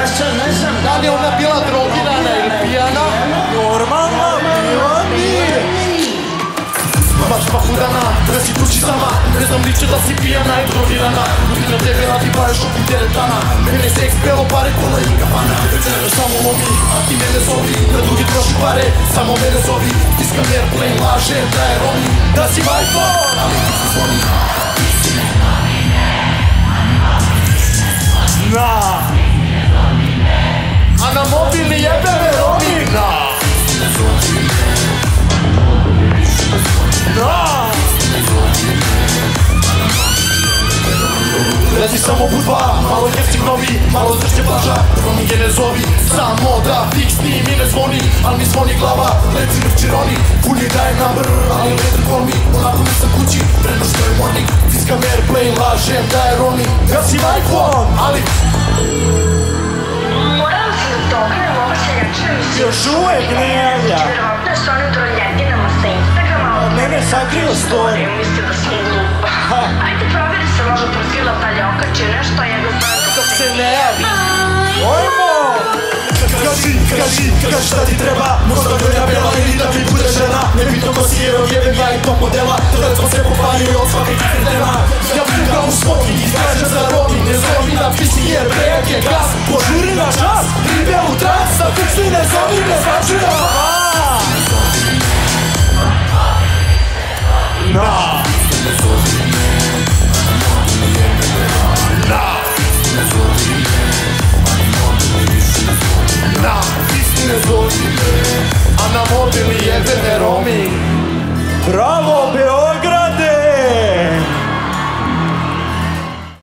ne znam. Da li je ona bila drogirana ili pijana? Normalna bila nije. Baš pahudana, da si tuči sama. Ne znam liče da si pijana i drogirana. Ljudi na tebe radi pa je šupu teretana. Mene seks, pelo, pare, kola i kafana. Večera samo lomi, a ti mene zovi. Da drugi troši pare, samo mene zovi. Tiskam airplane, lažem da je romi. Da si majko, ali ti si zvoni. Na. A na mobilni jebe me romi. Na. Radi samo budva, malo jeftik novi, malo zršće plaža, rominge ne zovi. Samo da fiksni mi ne zvoni, al mi zvoni glava, leci mi čironi. Pulji dajem number, ali letter call me, onako nisam kući, preno što je morning. Tiskam airplane, lažem da je roaming, gasim iPhone, ali... Morala sam da toknem, ova seljačina mi se Još uvek ne javlja. Vjerovatno je s onim troljetinama sa Instagrama. Od mene sakrio story. Mislim da sam glupa. Ajde proveri se možda profila da li je okačio nešto, ja ga znam Da se ne javi. Ojmo! Kaži šta ti treba. Možda velja bela ili da mi bude žena. Ne bitno ko si jer odjebem ja i top modela. Tada smo se popalio od svake tema. Ja puga u smoki i kaže za robi. Ne zovi na pisi jer brejak je gas. Požuri na čas, ribe u trans. Na fiksli ne zovi, ne znači da Na. Na, istine zovi me, a na mobilni jebe me roaming. Bravo!